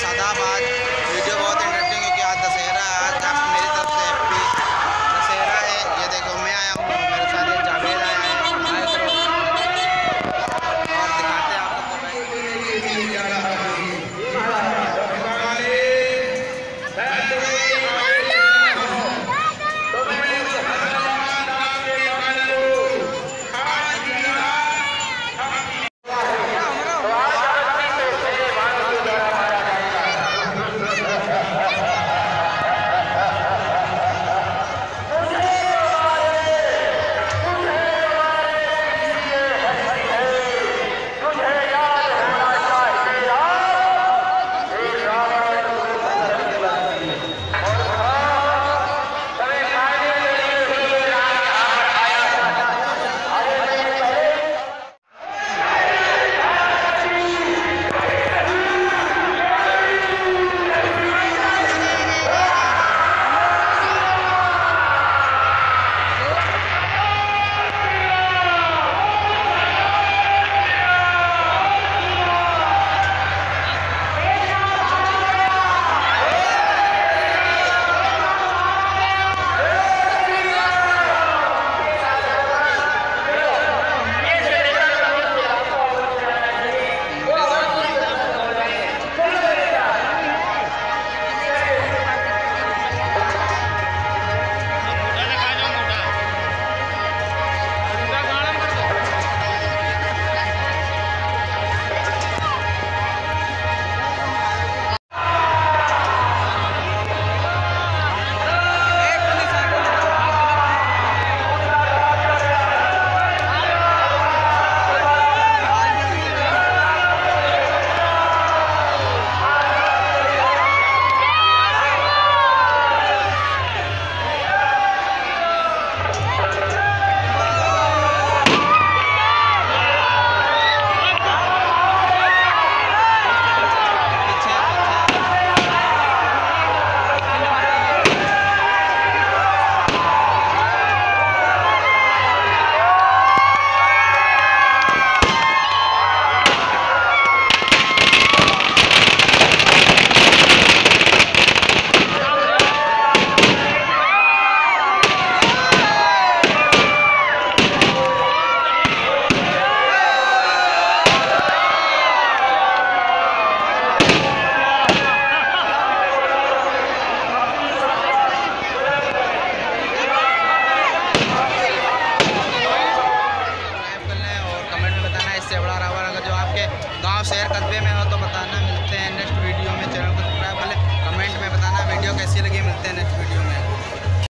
आदाब। आज वीडियो बहुत इंटरेस्टिंग क्योंकि आज दशहरा है। आज आप मेरी तरफ से हैप्पी दशहरा है। ये देखो मैं आया हूँ, मेरे साथ ये जावेद आया है। और दिखाते हैं आप लोग गाँव शहर कस्बे में हो तो बताना। मिलते हैं नेक्स्ट वीडियो में। चैनल को सब्सक्राइब कर लें, कमेंट में बताना वीडियो कैसी लगी। मिलते हैं नेक्स्ट वीडियो में।